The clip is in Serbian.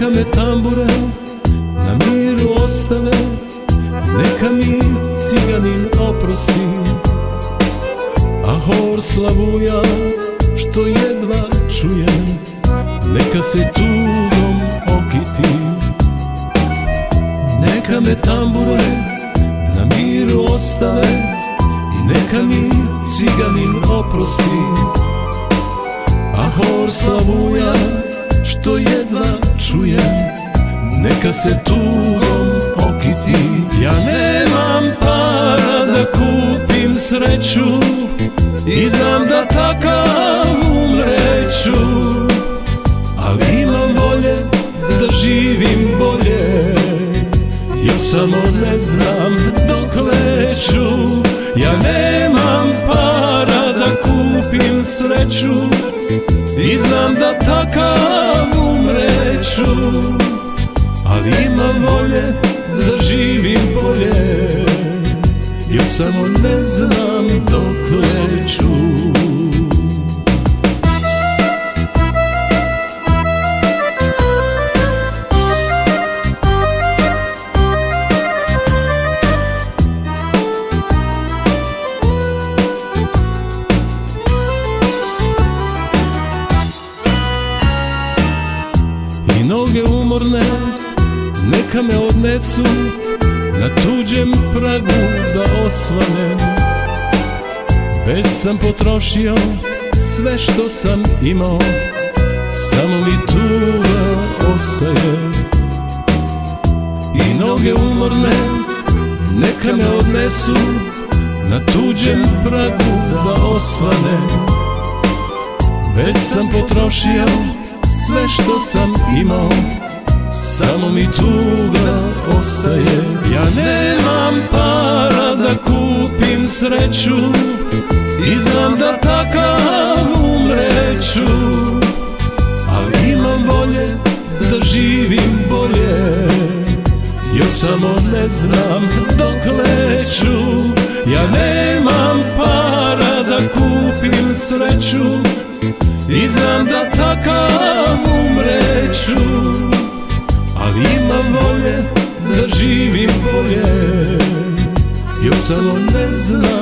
Neka me tambure na miru ostave, neka mi ciganin oprosti, a hor slavuja što jedva čujem, neka se tugom okiti. Neka me tambure na miru ostave i neka mi ciganin oprosti, a hor slavuja što jedva čujem, neka se tugom okiti. Ja nemam para da kupim sreću i znam da takav umreću, ali imam volje da živim bolje, još samo ne znam dokle ću. Ja nemam para da kupim sreću i znam da takav umreću, ali imam volje da živim bolje, još samo ne znam dokle ću. I noge umorne neka me odnesu na tuđem pragu da osvanem. Već sam potrošio sve što sam imao, samo mi tuga ostaje. I noge umorne neka me odnesu na tuđem pragu da osvanem. Već sam potrošio sve što sam imao, samo mi tuga ostaje. Ja nemam para da kupim sreću i znam da takav umreću, ali imam volje da živim bolje, još samo ne znam dokle ću. Ja nemam para da kupim sreću i znam da takav umreću, ali imam volje da živim bolje, još samo ne znam